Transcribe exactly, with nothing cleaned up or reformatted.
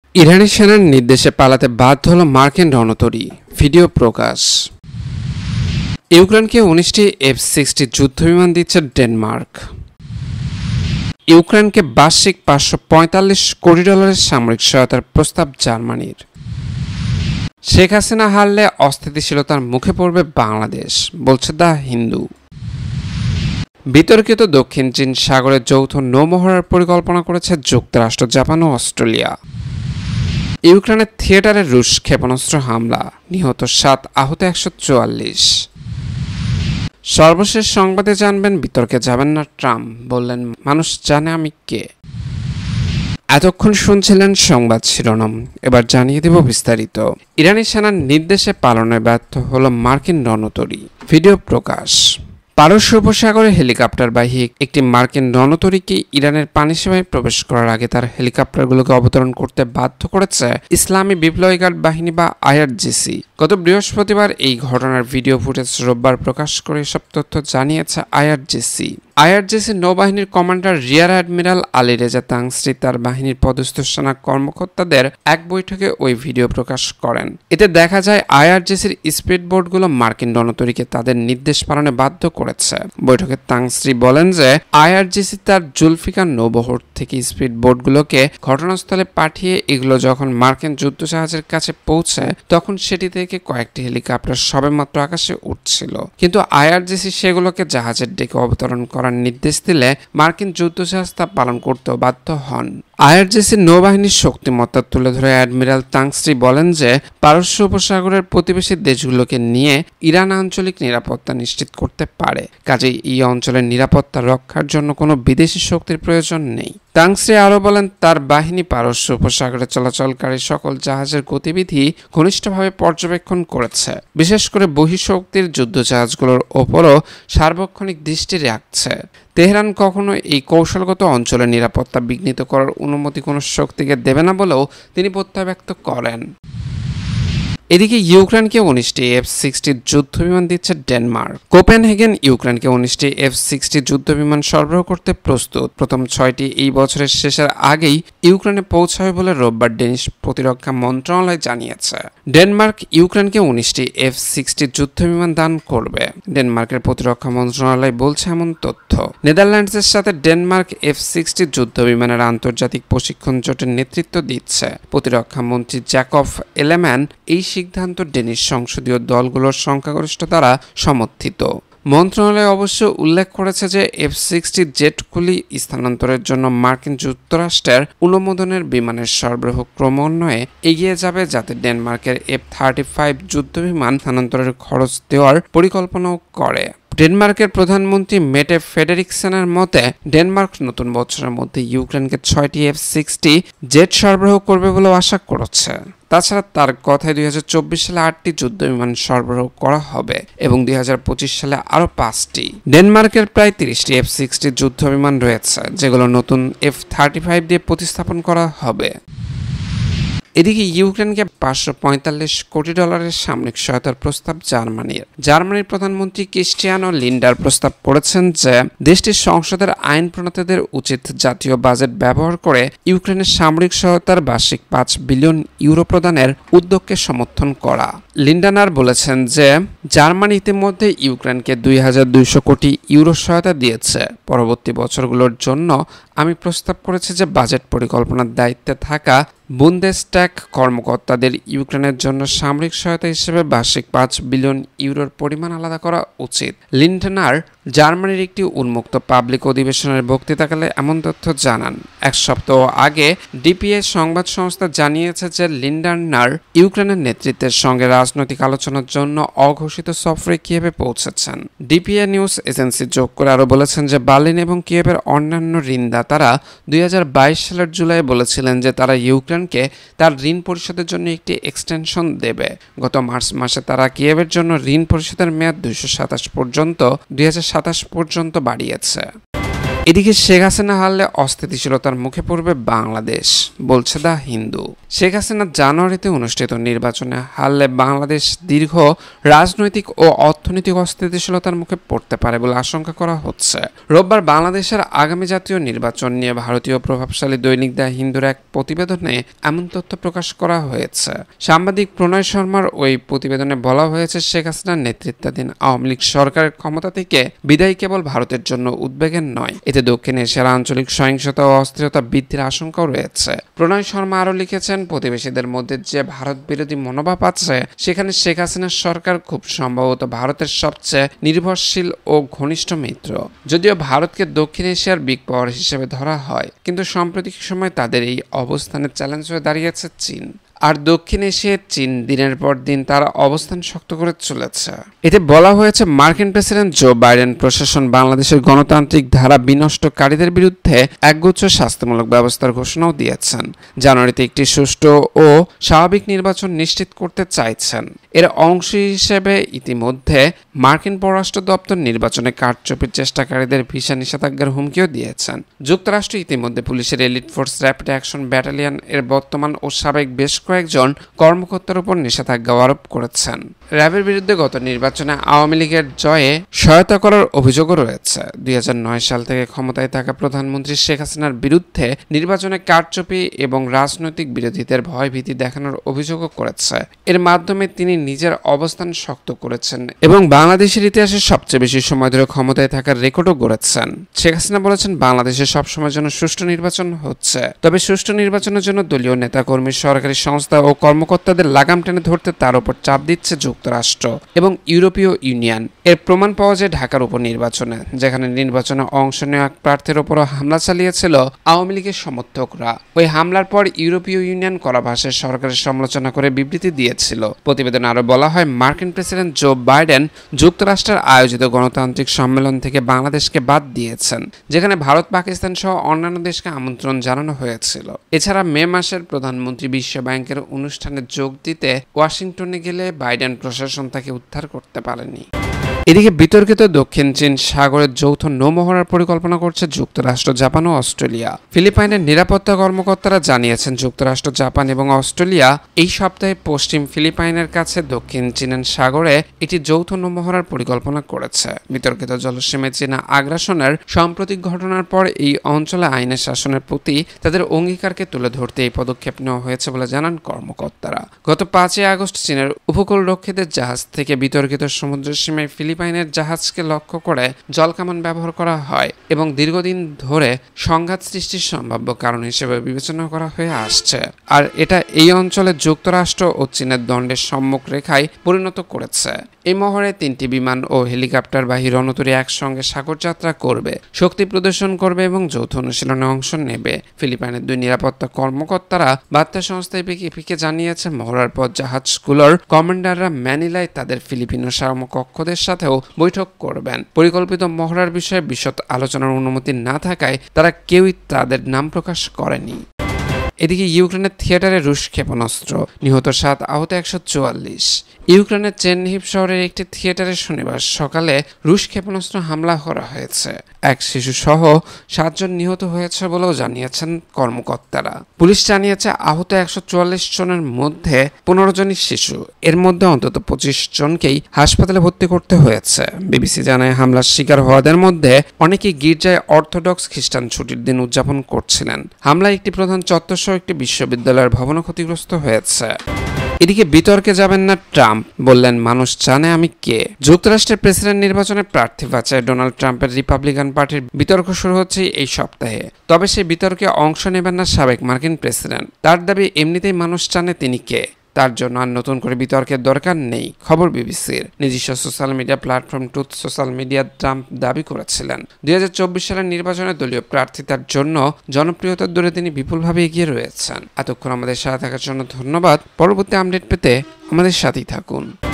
ইরানি সেনার নির্দেশে পালাতে বাধ্য হল মার্কিন রণতরী, ভিডিও প্রকাশ। ইউক্রেনকে উনিশটি এফ সিক্সটি যুদ্ধবিমান দিচ্ছে ডেনমার্ক। ইউক্রেনকে বার্ষিক পাঁচশো পঁয়তাল্লিশ কোটি ডলারের সামরিক সহায়তার প্রস্তাব জার্মানির। শেখ হাসিনা হারলে অস্থিতিশীলতার মুখে পড়বে বাংলাদেশ, বলছে দ্য হিন্দু। বিতর্কিত দক্ষিণ চীন সাগরে যৌথ নৌমহড়ার পরিকল্পনা করেছে যুক্তরাষ্ট্র, জাপান ও অস্ট্রেলিয়া। ইউক্রেনের থিয়েটারে রুশ ক্ষেপণাস্ত্র হামলা, নিহত সাত, আহত একশো চুয়াল্লিশ। সর্বশেষ সংবাদে জানবেন, বিতর্কে যাবেন না ট্রাম্প, বললেন মানুষ জানে আমি কে। এতক্ষণ শুনছিলেন সংবাদ শিরোনাম, এবার জানিয়ে দেব বিস্তারিত। ইরানি সেনার নির্দেশে পালনে ব্যর্থ হল মার্কিন রণতরী, ভিডিও প্রকাশ। পারস্য উপসাগরে হেলিকপ্টারবাহী একটি মার্কিন রণতরীকে ইরানের পানি সীমায় প্রবেশ করার আগে তার হেলিকপ্টারগুলোকে অবতরণ করতে বাধ্য করেছে ইসলামী বিপ্লবী গার্ড বাহিনী বা আইআরজিসি। গত বৃহস্পতিবার এই ঘটনার ভিডিও ফুটেজ রোববার প্রকাশ করে এসব তথ্য জানিয়েছে আইআরজিসি। আইআরজিসি নৌবাহিনীর commander rear admiral Ali Reza Tangsiri তার বাহিনীর পদস্থ সেনা কর্মকর্তাদের এক বৈঠকে ওই ভিডিও প্রকাশ করেন। এতে দেখা যায় আইআরজিসির স্পিডবোটগুলো মার্কিন রণতরীকে তাদের নির্দেশ পালনে বাধ্য করেছে। বৈঠকে তাংশ্রী বলেন যে আইআরজিসি তার জুলফিকার নৌবহর থেকে স্পিডবোটগুলোকে ঘটনাস্থলে পাঠিয়ে এগুলো যখন মার্কিন যুদ্ধজাহাজের কাছে পৌঁছে তখন সেটি থেকে কয়েকটি হেলিকপ্টার সবেমাত্র আকাশে উঠছিল, কিন্তু আইআরজিসি সেগুলোকে জাহাজের ডেকে অবতরণ করার নির্দেশ দিলে মার্কিন যুদ্ধজাহাজ তা পালন করতে বাধ্য হন। আইআরজিসির নৌবাহিনীর শক্তিমত্তা তুলে ধরে অ্যাডমিরাল তাংশ্রী বলেন যে পারস্য উপসাগরের প্রতিবেশী দেশগুলোকে নিয়ে ইরান আঞ্চলিক নিরাপত্তা নিশ্চিত করতে পারে, কাজেই এই অঞ্চলের নিরাপত্তা রক্ষার জন্য কোনো বিদেশি শক্তির প্রয়োজন নেই। তাংশ্রী আরও বলেন তার বাহিনী পারস্য উপসাগরে চলাচলকারী সকল জাহাজের গতিবিধি ঘনিষ্ঠভাবে পর্যবেক্ষণ করেছে, বিশেষ করে বহিঃশক্তির যুদ্ধজাহাজগুলোর ওপরও সার্বক্ষণিক দৃষ্টি রাখছে। তেহরান কখনো এই কৌশলগত অঞ্চলের নিরাপত্তা বিঘ্নিত করার অনুমতি কোনো শক্তিকে দেবে না বলেও তিনি প্রত্যয় ব্যক্ত করেন। এদিকে ইউক্রেনকে উনিশটি এফ সিক্সটি যুদ্ধবিমান দিচ্ছে ডেনমার্ক। কোপেনহেগেন ইউক্রেনকে উনিশটি এফ সিক্সটি যুদ্ধবিমান সরবরাহ করতে প্রস্তুত। প্রথম ছয়টি এই বছরের শেষের আগেই ইউক্রেনে পৌঁছাবে বলে রোববার ডেনিশ প্রতিরক্ষা মন্ত্রণালয় জানিয়েছে। ডেনমার্ক ইউক্রেনকে উনিশটি এফ সিক্সটি যুদ্ধবিমান দান করবে, ডেনমার্কের প্রতিরক্ষা মন্ত্রণালয় বলছে এমন তথ্য। নেদারল্যান্ডসের সাথে ডেনমার্ক এফ সিক্সটি যুদ্ধবিমানের আন্তর্জাতিক প্রশিক্ষণ জোটের নেতৃত্ব দিচ্ছে। প্রতিরক্ষা মন্ত্রী জ্যাকব এলেম্যান এই সিদ্ধান্ত ডেনিশ সংসদীয় দলগুলোর সংখ্যাগরিষ্ঠ দ্বারা সমর্থিত। মন্ত্রণালয় অবশ্য উল্লেখ করেছে যে এফ সিক্সটি জেটগুলি স্থানান্তরের জন্য মার্কিন যুক্তরাষ্ট্রের অনুমোদনের বিমানের সরবরাহ ক্রমান্বয়ে এগিয়ে যাবে, যাতে ডেনমার্কের এফ থার্টি ফাইভ যুদ্ধবিমান স্থানান্তরের খরচ দেওয়ার পরিকল্পনাও করে। ডেনমার্কের প্রধানমন্ত্রী মেটে ফেডেরিকসেনের মতে ডেনমার্ক নতুন বছরের মধ্যে ইউক্রেনকে ছয়টি এফ সিক্সটি জেট সরবরাহ করবে বলেও আশা করছে। তাছাড়া তার কথায় দুই হাজার চব্বিশ সালে আটটি যুদ্ধবিমান সরবরাহ করা হবে এবং দুই হাজার পঁচিশ সালে আরও পাঁচটি। ডেনমার্কের প্রায় তিরিশটি এফ সিক্সটি যুদ্ধবিমান রয়েছে, যেগুলো নতুন এফ থার্টি ফাইভ দিয়ে প্রতিস্থাপন করা হবে। এদিকে ইউক্রেনকে পাঁচশো পঁয়তাল্লিশ কোটি ডলারের সামরিক সহায়তার প্রস্তাব জার্মানির। জার্মানির প্রধানমন্ত্রী ক্রিস্টিয়ানো লিন্ডার প্রস্তাব করেছেন যে দেশটির সংসদের আইন প্রণেতাদের উচিত জাতীয় বাজেট ব্যবহার করে ইউক্রেনের সামরিক সহায়তার বার্ষিক পাঁচ বিলিয়ন ইউরো প্রদানের উদ্যোগকে সমর্থন করা। লিন্ডানার বলেছেন যে জার্মানি ইতিমধ্যে ইউক্রেনকে দুই হাজার দুইশো কোটি ইউরো সহায়তা দিয়েছে। পরবর্তী বছরগুলোর জন্য আমি প্রস্তাব করেছি যে বাজেট পরিকল্পনার দায়িত্বে থাকা বুন্দেসট্যাগ কর্মকর্তাদের ইউক্রেনের জন্য সামরিক সহায়তা হিসেবে বার্ষিক পাঁচ বিলিয়ন ইউরোর পরিমাণ আলাদা করা উচিত। লিন্ডনার জার্মানির একটি উন্মুক্ত পাবলিক অধিবেশনের বক্তৃতাকালে এমন তথ্য জানান। এক সপ্তাহ আগে ডিপিএ সংবাদ সংস্থা জানিয়েছে যে লিন্ডানার ইউক্রেনের নেতৃত্বের সঙ্গে রাজনৈতিক আলোচনার জন্য অঘোষিত সফরে কিয়েভে পৌঁছেছেন। ডিপিএ নিউজ এজেন্সি যোগ করে আরও বলেছেন যে বার্লিন এবং কিয়েভের অন্যান্য ঋণদাতারা দুই হাজার বাইশ সালের জুলাই বলেছিলেন যে তারা ইউক্রেনকে তার ঋণ পরিশোধের জন্য একটি এক্সটেনশন দেবে। গত মার্চ মাসে তারা কিয়েভের জন্য ঋণ পরিশোধের মেয়াদ দুইশো সাতাশ পর্যন্ত দুই হাজার সাতাশ পর্যন্ত বাড়িয়েছে। এদিকে শেখ হাসিনা হারলে অস্থিতিশীলতার মুখে পড়বে বাংলাদেশ, বলছে দ্য হিন্দু। শেখ হাসিনা জানুয়ারিতে অনুষ্ঠিত নির্বাচনে হারলে বাংলাদেশ দীর্ঘ রাজনৈতিক ও অর্থনৈতিক অস্থিতিশীলতার মুখে পড়তে পারে বলে আশঙ্কা করা হচ্ছে। রোববার বাংলাদেশের আগামী জাতীয় নির্বাচন নিয়ে ভারতীয় প্রভাবশালী দৈনিক দ্য হিন্দুর এক প্রতিবেদনে এমন তথ্য প্রকাশ করা হয়েছে। সাংবাদিক প্রণয় শর্মার ওই প্রতিবেদনে বলা হয়েছে, শেখ হাসিনার নেতৃত্বাধীন আওয়ামী লীগ সরকারের ক্ষমতা থেকে বিদায় কেবল ভারতের জন্য উদ্বেগের নয়, এতে দক্ষিণ এশিয়ার আঞ্চলিক সহিংসতা ও অস্থিরতা বৃদ্ধির আশঙ্কাও রয়েছে। প্রণয় শর্মা আরও লিখেছেন, প্রতিবেশীদের মধ্যে যে ভারত বিরোধী মনোভাব আছে, সেখানে শেখ হাসিনার সরকার খুব সম্ভবত ভারতের সবচেয়ে নির্ভরশীল ও ঘনিষ্ঠ মিত্র। যদিও ভারতকে দক্ষিণ এশিয়ার বিগ পাওয়ার হিসেবে ধরা হয়, কিন্তু সাম্প্রতিক সময় তাদের এই অবস্থানের চ্যালেঞ্জ হয়ে দাঁড়িয়েছে চীন। আর দক্ষিণ এশিয়ার চীন দিনের পর দিন তারা অবস্থান শক্ত করে চলেছে। এতে বলা হয়েছে, মার্কিন প্রেসিডেন্ট জো বাইডেন প্রশাসন বাংলাদেশের গণতান্ত্রিক ধারা বিনষ্টকারীদের বিরুদ্ধে একগুচ্ছ শাস্তিমূলক ব্যবস্থার ঘোষণাও দিয়েছেন। জানুয়ারিতে একটি সুষ্ঠু ও স্বাভাবিক নির্বাচন নিশ্চিত করতে চাইছেন। এর অংশ হিসেবে ইতিমধ্যে মার্কিন পররাষ্ট্র দপ্তর নির্বাচনে কারচুপির চেষ্টাকারীদের ভিসা নিষেধাজ্ঞার হুমকিও দিয়েছেন। যুক্তরাষ্ট্র ইতিমধ্যে পুলিশের elite force rapid action battalion এর বর্তমান ও সাবেক বেশ কয়েকজন কর্মকর্তার উপর নিষেধাজ্ঞা আরোপ করেছেন। র্যাবের বিরুদ্ধে গত নির্বাচনে আওয়ামী লীগের জয়ে সহায়তা করার অভিযোগও রয়েছে। দুই হাজার নয় সাল থেকে ক্ষমতায় থাকা প্রধানমন্ত্রী শেখ হাসিনার বিরুদ্ধে নির্বাচনে কারচুপি এবং রাজনৈতিক বিরোধীদের ভয়ভীতি দেখানোর অভিযোগও করেছে। এর মাধ্যমে তিনি নিজের অবস্থান শক্ত করেছেন এবং বাংলাদেশের ইতিহাসে সবচেয়ে বেশি সময় ধরে ক্ষমতায় থাকার রেকর্ডও গড়েছেন। শেখ হাসিনা বলেছেন, বাংলাদেশে সবসময়ের জন্য সুষ্ঠু নির্বাচন হচ্ছে, তবে সুষ্ঠু নির্বাচনের জন্য দলীয় নেতাকর্মী, সরকারি সংস্থা ও কর্মকর্তাদের লাগাম টেনে ধরতে তার উপর চাপ দিচ্ছে যুক্তরাষ্ট্র এবং ইউরোপীয় ইউনিয়ন। এর প্রমাণ পাওয়া যায় ঢাকার উপনির্বাচনে, যেখানে নির্বাচনে অংশ নেওয়া এক প্রার্থীর উপরও হামলা চালিয়েছিল আওয়ামী লীগের সমর্থকরা। ওই হামলার পর ইউরোপীয় ইউনিয়ন কড়া ভাষায় সরকারের সমালোচনা করে বিবৃতি দিয়েছিল। প্রতিবেদনে আরো বলা হয়, মার্কিন প্রেসিডেন্ট জো বাইডেন যুক্তরাষ্ট্রের আয়োজিত গণতান্ত্রিক সম্মেলন থেকে বাংলাদেশকে বাদ দিয়েছেন, যেখানে ভারত, পাকিস্তান সহ অন্যান্য দেশকে আমন্ত্রণ জানানো হয়েছিল। এছাড়া মে মাসের প্রধানমন্ত্রী বিশ্ব ব্যাংকের অনুষ্ঠানে যোগ দিতে ওয়াশিংটনে গেলে বাইডেন প্রশাসন তাকে উদ্ধার করতে পারেনি। এদিকে বিতর্কিত দক্ষিণ চীন সাগরের যৌথ নৌমহড়ার পরিকল্পনা করছে যুক্তরাষ্ট্র, জাপান ও অস্ট্রেলিয়া। ফিলিপাইনের নিরাপত্তা কর্মকর্তারা জানিয়েছেন, যুক্তরাষ্ট্র, জাপান এবং অস্ট্রেলিয়া এই সপ্তাহে পশ্চিম ফিলিপাইনের কাছে দক্ষিণ চীন সাগরে একটি যৌথ নৌমহড়ার পরিকল্পনা করেছে। বিতর্কিত জলসীমায় চীনা আগ্রাসনের সাম্প্রতিক ঘটনার পর এই অঞ্চলে আইনের শাসনের প্রতি তাদের অঙ্গীকারকে তুলে ধরতে এই পদক্ষেপ নেওয়া হয়েছে বলে জানান কর্মকর্তারা। গত পাঁচই আগস্ট চীনের উপকূলরক্ষীদের জাহাজ থেকে বিতর্কিত সমুদ্র সীমায় ফিলিপাইনের জাহাজকে লক্ষ্য করে জলকামান ব্যবহার করা হয় এবং দীর্ঘদিন ধরে সংঘাত সৃষ্টির সম্ভাব্য কারণ হিসেবে বিবেচনা করা হয়ে আসছে। আর এটা এই অঞ্চলে যুক্তরাষ্ট্র ও চীনের দ্বন্দ্বের সম্মুখ রেখায় পরিণত করেছে। এই মহড়ায় তিনটি বিমান ও হেলিকপ্টারবাহী রণতরী একসঙ্গে সাগরযাত্রা করবে, শক্তি প্রদর্শন করবে এবং যৌথ অনুশীলনে অংশ নেবে। ফিলিপাইনের দুই নিরাপত্তা কর্মকর্তারা বার্তা সংস্থা এপিকে জানিয়েছে, মহড়ার পর জাহাজগুলোর কমান্ডাররা ম্যানিলায় তাদের ফিলিপিনো সমকক্ষদের সাথেও বৈঠক করবেন। পরিকল্পিত মহড়ার বিষয়ে বিশদ আলোচনার অনুমতি না থাকায় তারা কেউই তাদের নাম প্রকাশ করেনি। এদিকে ইউক্রেনের থিয়েটারে রুশ ক্ষেপণাস্ত্র, নিহত সাত, আহত একশো চুয়াল্লিশ। ইউক্রেনের চেনহিভ শহরের একটি থিয়েটারে শনিবার সকালে রুশ ক্ষেপণাস্ত্র হামলা করা হয়েছে। এক শিশু সহ সাতজন নিহত হয়েছে বলেও জানিয়েছেন কর্মকর্তারা। পুলিশ জানিয়েছে, আহত একশো চুয়াল্লিশ জনের মধ্যে পনেরো জনই শিশু। এর মধ্যে অন্তত পঁচিশ জনকেই হাসপাতালে ভর্তি করতে হয়েছে। বিবিসি জানায়, হামলার শিকার হওয়াদের মধ্যে অনেকেই গির্জায় অর্থোডক্স খ্রিস্টান ছুটির দিন উদযাপন করছিলেন। হামলায় একটি প্রধান চত্বর সহ একটি বিশ্ববিদ্যালয়ের ভবনও ক্ষতিগ্রস্ত হয়েছে। এদিকে বিতর্কে যাবেন না ট্রাম্প, বললেন মানুষ জানে আমি কে। যুক্তরাষ্ট্রের প্রেসিডেন্ট নির্বাচনে প্রার্থী বাছাই ডোনাল্ড ট্রাম্পের রিপাবলিকান পার্টির বিতর্ক শুরু হচ্ছে এই সপ্তাহে। তবে সেই বিতর্কে অংশ নেবেন না সাবেক মার্কিন প্রেসিডেন্ট। তার দাবি, এমনিতেই মানুষ জানে তিনি কে, তার জন্য আর নতুন করে বিতর্কের দরকার নেই। খবর বিবিসির। নিজস্ব social media platform Truth Social media Trump দাবি করেছিলেন, দুই হাজার চব্বিশ সালের নির্বাচনে দলীয় প্রার্থিতার জন্য জনপ্রিয়তার দৌড়ে তিনি বিপুলভাবে এগিয়ে রয়েছেন। এতক্ষণ আমাদের সাথে থাকার জন্য ধন্যবাদ। পরবর্তী আপডেট পেতে আমাদের সাথেই থাকুন।